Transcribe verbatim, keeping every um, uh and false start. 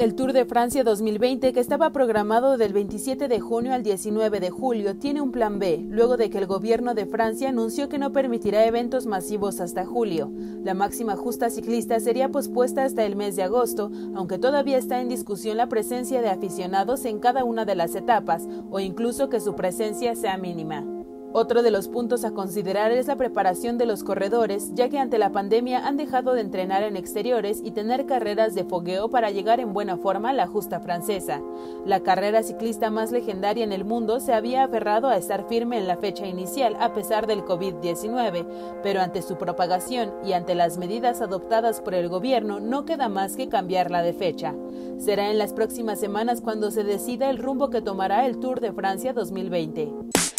El Tour de Francia dos mil veinte, que estaba programado del veintisiete de junio al diecinueve de julio, tiene un plan B, luego de que el gobierno de Francia anunció que no permitirá eventos masivos hasta julio. La máxima justa ciclista sería pospuesta hasta el mes de agosto, aunque todavía está en discusión la presencia de aficionados en cada una de las etapas, o incluso que su presencia sea mínima. Otro de los puntos a considerar es la preparación de los corredores, ya que ante la pandemia han dejado de entrenar en exteriores y tener carreras de fogueo para llegar en buena forma a la justa francesa. La carrera ciclista más legendaria en el mundo se había aferrado a estar firme en la fecha inicial a pesar del COVID diecinueve, pero ante su propagación y ante las medidas adoptadas por el gobierno no queda más que cambiarla de fecha. Será en las próximas semanas cuando se decida el rumbo que tomará el Tour de Francia dos mil veinte.